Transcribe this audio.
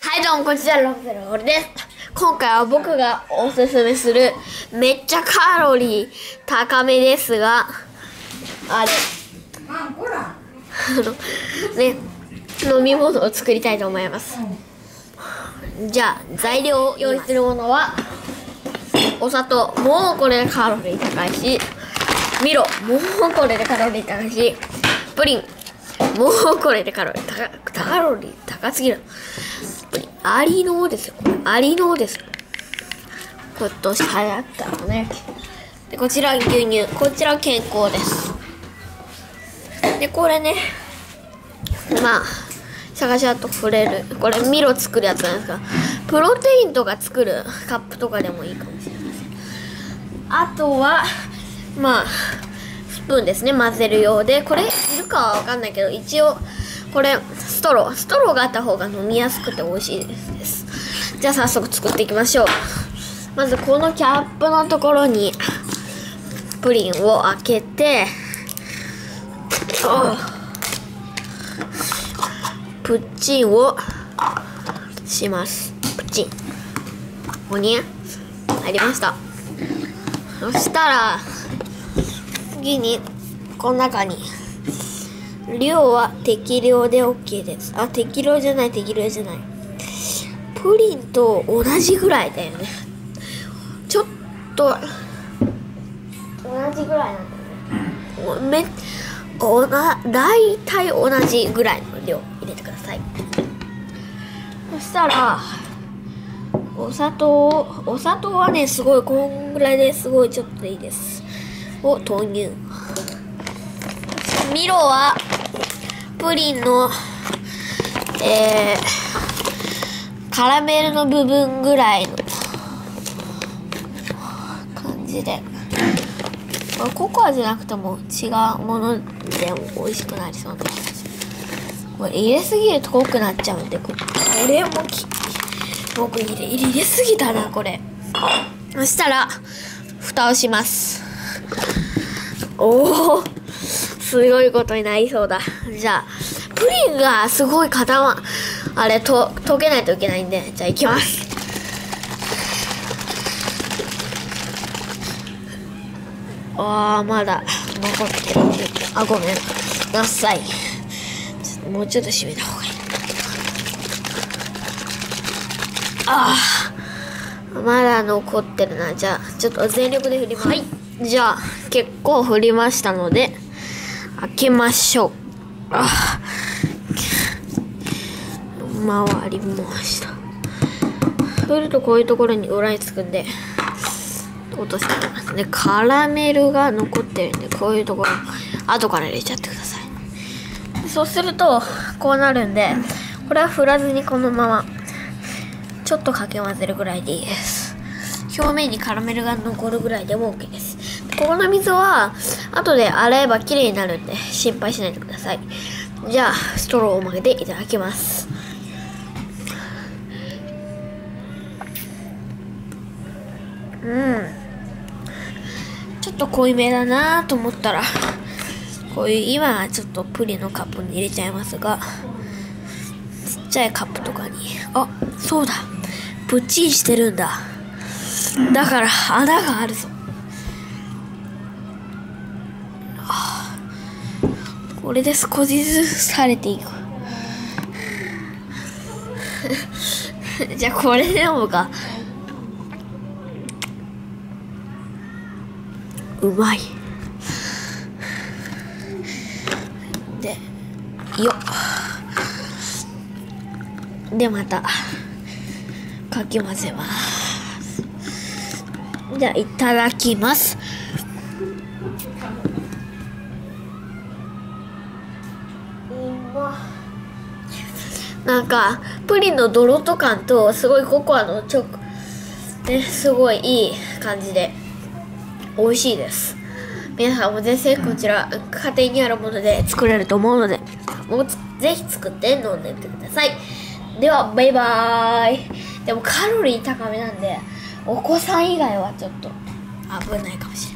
はいどうも、こんにちは、ロゼロです。今回は僕がおすすめするめっちゃカロリー高めですが、ね、飲み物を作りたいと思います。じゃあ、材料を用意するものは、お砂糖、もうこれでカロリー高いし、ミロ、もうこれでカロリー高いし、プリン、もうこれでカロリー高すぎる。アリノーですよ。アリノーですよ。今年流行ったのね。で、こちら牛乳。こちら健康です。で、これね、まあ、シャカシャと触れる。これミロ作るやつなんですが、プロテインとか作るカップとかでもいいかもしれません。あとは、まあ、スプーンですね。混ぜるようで。これいるかはわかんないけど、一応、これストローがあった方が飲みやすくて美味しいです。じゃあ早速作っていきましょう。まずこのキャップのところにプリンを開けて、プッチンをします。プッチン、ここに入りました。そしたら次にこの中に、量は適量で OK です。適量じゃない。プリンと同じぐらいだよね。ちょっと同じぐらいなんだよね。だいたい同じぐらいの量入れてください。そしたらお砂糖はね、すごいこんぐらいですごいちょっといいですを投入。ミロはプリンの、カラメルの部分ぐらいの感じで、ココアじゃなくても違うものでも美味しくなりそうな感じ。これ入れすぎると濃くなっちゃうんで、これも僕入れすぎたなこれ。そしたら蓋をします。おお、すごいことになりそうだ。じゃあプリンがすごい溶けないといけないんで、じゃあいきます。まだ残ってる。ごめんなさい。もうちょっと閉めた方がいい。まだ残ってるな。じゃあちょっと全力で振ります。はい、じゃあ結構振りましたので開けましょう。回りました。振るとこういうところに裏につくんで落としてますね。カラメルが残ってるんで、こういうところ後から入れちゃってください。そうするとこうなるんで、これは振らずにこのままちょっとかき混ぜるぐらいでいいです。表面にカラメルが残るぐらいでも OK です。ここの水は後で洗えばきれいになるんで心配しないでください。じゃあストローを曲げていただきます。ちょっと濃いめだなと思ったら、こういう今はちょっとプリンのカップに入れちゃいますが、ちっちゃいカップとかに、そうだ、プッチンしてるんだ。だから穴があるぞ。これで少しずつされていく。じゃあこれでもか。うまい。でまたかき混ぜます。じゃあいただきます。なんかプリンのドロッと感とすごいココアのすごいいい感じで美味しいです。皆さんもぜひこちら家庭にあるもので作れると思うので、ぜひ作って飲んでみてください。ではバイバーイ。でもカロリー高めなんでお子さん以外はちょっと危ないかもしれない。